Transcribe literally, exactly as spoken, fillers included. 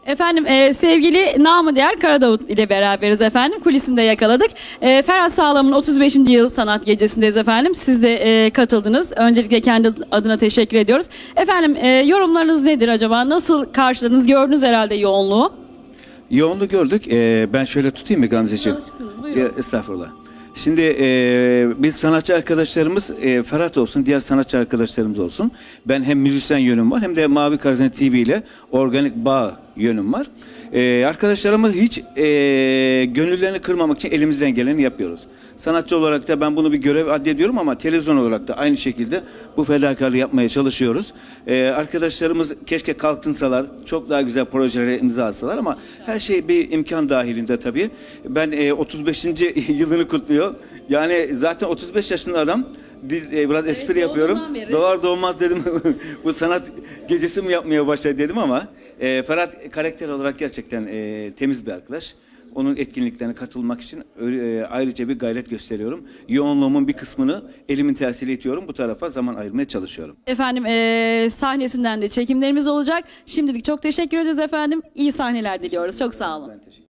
Efendim e, sevgili namı diğer Karadavut ile beraberiz efendim. Kulisinde yakaladık. E, Ferhat Sağlam'ın otuz beşinci yıl sanat gecesindeyiz efendim. Siz de e, katıldınız. Öncelikle kendi adına teşekkür ediyoruz. Efendim e, yorumlarınız nedir acaba? Nasıl karşıladınız? Gördünüz herhalde yoğunluğu. Yoğunluğu gördük. Ee, ben şöyle tutayım mı Gamzeciğim? Alışıksınız, buyurun. Ya, estağfurullah. Şimdi e, biz sanatçı arkadaşlarımız e, Ferhat olsun, diğer sanatçı arkadaşlarımız olsun. Ben hem müzisyen yönüm var hem de Mavi Karadeniz T V ile organik bağ yönüm var. E, arkadaşlarımız hiç e, gönüllerini kırmamak için elimizden geleni yapıyoruz. Sanatçı olarak da ben bunu bir görev addediyorum ama televizyon olarak da aynı şekilde bu fedakarlığı yapmaya çalışıyoruz. E, arkadaşlarımız keşke kalkınsalar, çok daha güzel projelere imza atsalar ama her şey bir imkan dahilinde tabii. Ben e, otuz beşinci yılını kutluyor. Yani zaten otuz beş yaşında adam. Biraz espri evet, yapıyorum. Doğar doğmaz dedim bu sanat gecesi mi yapmaya başladı dedim ama e, Ferhat karakter olarak gerçekten e, temiz bir arkadaş. Onun etkinliklerine katılmak için e, ayrıca bir gayret gösteriyorum. Yoğunluğumun bir kısmını elimin tersiyle itiyorum. Bu tarafa zaman ayırmaya çalışıyorum. Efendim e, sahnesinden de çekimlerimiz olacak. Şimdilik çok teşekkür ederiz efendim. İyi sahneler diliyoruz. Çok sağ olun.